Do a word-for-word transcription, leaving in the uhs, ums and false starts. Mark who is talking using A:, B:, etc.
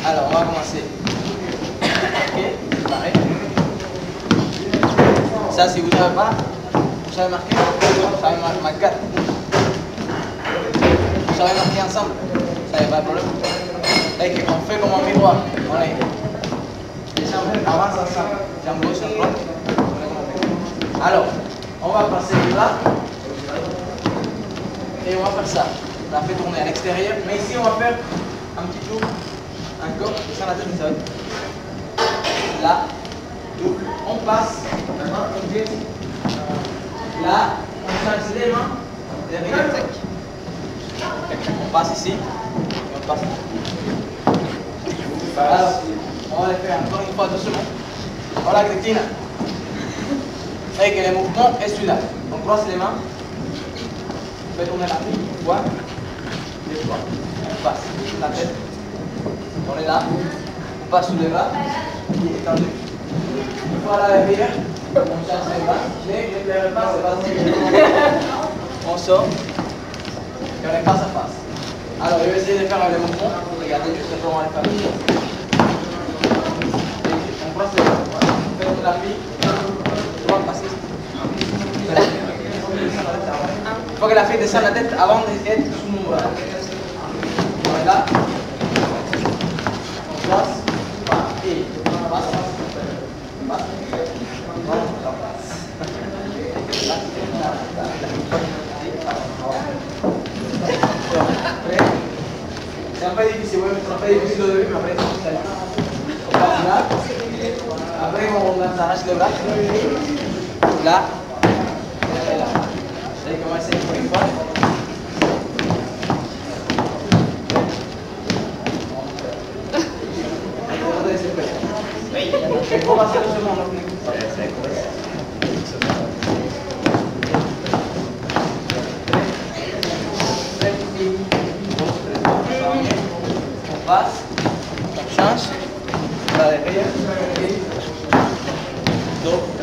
A: Alors, on va commencer. Ok, pareil. Ça, si vous ne savez pas, vous savez marquer. Vous savez marquer quatre. Vous savez marquer ensemble. Ça n'y a pas de problème. Et on fait comme un miroir. On est. Les jambes avancent ensemble. Jambes gauche, jambes droite. Alors, on va passer là. Et on va faire ça. On a fait tourner à l'extérieur. Mais ici, on va faire un petit tour. Encore. Descends la tête, vous savez. Là. Double. On passe. Là, on change les mains. Derrière. On passe ici. Et on passe ici. Alors, on va le faire encore une fois doucement. Voilà, Cristina. Et que le mouvement est celui-là. On croise les mains. On fait tourner la tête une fois. Deux fois. On passe la tête. On est là. On passe sous les bras. Qui est tendu. Une fois à l'arrière. On change les bras. Mais ne pleurez pas, c'est pas si on sort. Et on est face à face. Alors, je vais essayer de faire le mouvement. Regardez juste comment on va le faire. On croise les bras. On fait la fille. On va passer. Il faut que la fille descende la tête avant d'être sous mon bras. On est là. On passe. Et on passe. On passe. On passe. C'est un peu difficile, oui, c'est un peu difficile au début, mais après c'est ça. On passe là. Après on s'arrache le bras. Là. Et là. Vous allez commencer une fois. Il faut passer doucement, non plus. On passe, on change, on va derrière, et dos.